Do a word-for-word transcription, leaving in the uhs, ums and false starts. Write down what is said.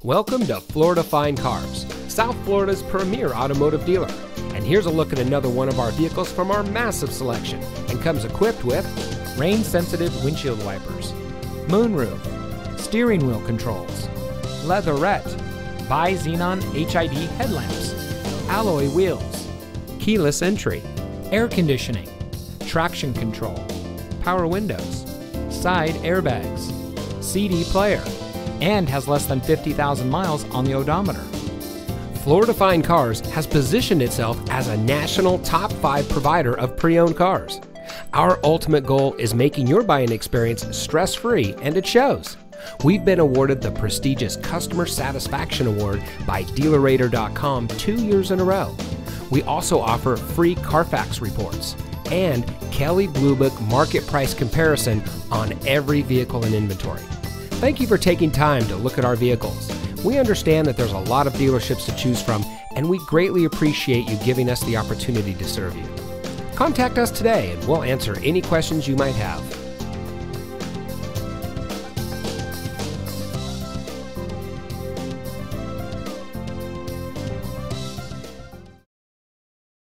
Welcome to Florida Fine Cars, South Florida's premier automotive dealer. And here's a look at another one of our vehicles from our massive selection, and comes equipped with rain-sensitive windshield wipers, moonroof, steering wheel controls, leatherette, bi-xenon H I D headlamps, alloy wheels, keyless entry, air conditioning, traction control, power windows, side airbags, C D player, and has less than fifty thousand miles on the odometer. Florida Fine Cars has positioned itself as a national top five provider of pre-owned cars. Our ultimate goal is making your buying experience stress-free, and it shows. We've been awarded the prestigious Customer Satisfaction Award by Dealer Rater dot com two years in a row. We also offer free Carfax reports and Kelley Blue Book market price comparison on every vehicle in inventory. Thank you for taking time to look at our vehicles. We understand that there's a lot of dealerships to choose from, and we greatly appreciate you giving us the opportunity to serve you. Contact us today and we'll answer any questions you might have.